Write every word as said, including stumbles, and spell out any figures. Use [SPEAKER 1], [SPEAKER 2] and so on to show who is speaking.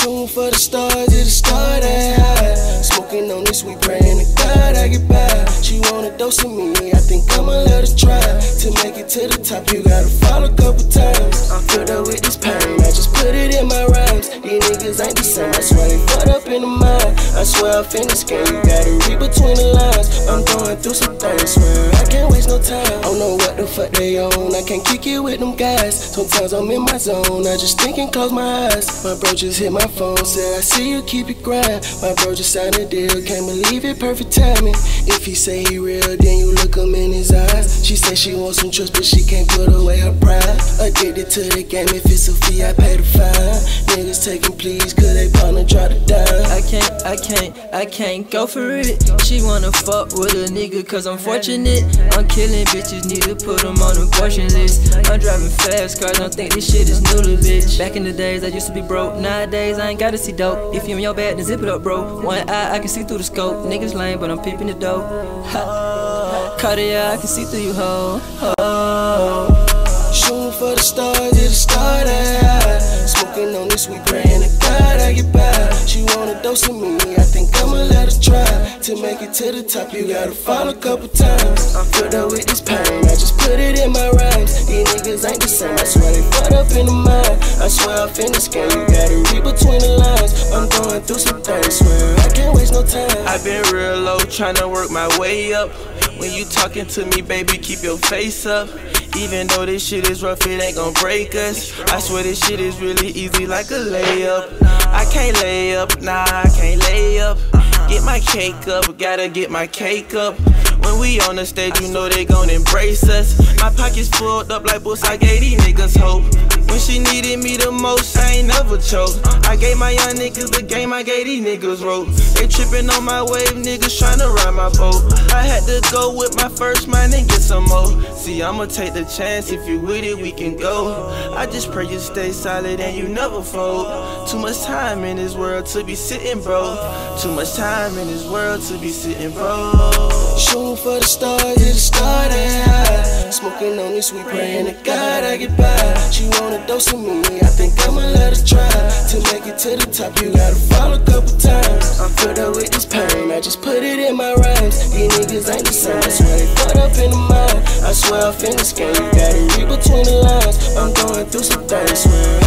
[SPEAKER 1] Shooting for the stars, it'll start that high. Smoking on this, we praying to God I get by. She want a dose of me, I think I'ma let her try. To make it to the top, you gotta fall a couple times. I'm filled up with this pain, I just put it in my rhymes. These niggas ain't the same, I swear they fucked up in the mind. I swear I'm finna scam, you gotta read between the lines. I'm going through some things, swear I can't waste no time. I don't know what the fuck they own, I can't kick it with them guys. Sometimes I'm in my zone, I just think and close my eyes. My bro just hit my phone, said I see you keep it grind. My bro just signed a deal, can't believe it, perfect timing. If he say he real, then you look him in his eyes. She say she wants some trust, but she can't put away her pride. Addicted to the game, if it's a fee, I pay the fine. Niggas taking pleas, cause they partner try to die.
[SPEAKER 2] I can't, I can't, I can't go for it. She wanna fuck with a nigga cause I'm fortunate. I'm killing bitches, need to put them on the portion list. I'm driving fast cars, don't think this shit is new to bitch. Back in the days, I used to be broke. Nowadays, I ain't gotta see dope. If you in your bag, then zip it up, bro. One eye, I can see through the scope. Niggas lame, but I'm peeping the dope. Ha. Cartier, I can see through you, ho. Oh.
[SPEAKER 1] Shooting for the stars, it'll start that high. Smoking on this, we praying to God I get by. She want a dose of me, I think I'ma let her try. To make it to the top, you gotta fall a couple times. I'm filled up with this pain, I just put it in my rhymes. These niggas ain't the same, I swear they fucked up in the mind. I swear I'm finna scam, you gotta read between the lines. I'm going through some things, swear I can't waste no time.
[SPEAKER 3] I've been real low, tryna work my way up. When you talking to me, baby, keep your face up. Even though this shit is rough, it ain't gon' break us. I swear this shit is really easy like a layup. I can't lay up, nah, I can't lay up. Get my cake up, gotta get my cake up. When we on the stage, you know they gon' embrace us. My pockets fulled up like books, I gave these niggas hope. When she needed me the most, I ain't never choke. I gave my young niggas the game, I gave these niggas rope. They trippin' on my wave, niggas tryna ride my boat. I had to go with my first mind and get some more. See, I'ma take the chance, if you with it, we can go. I just pray you stay solid and you never fold. Too much time in this world to be sitting, bro. Too much time in this world to be sitting, bro.
[SPEAKER 1] Shooting for the stars, it'll start that high. Smoking on this, we praying to God I get by. She want a dose of me, I think I'ma let her try. To make it to the top, you gotta fall a couple times. I'm filled up with this pain, I just put it in my rhymes. These niggas ain't the same, I swear they fucked up in the mind. I swear I'm finna scam, you gotta read between the lines. I'm going through some things, swear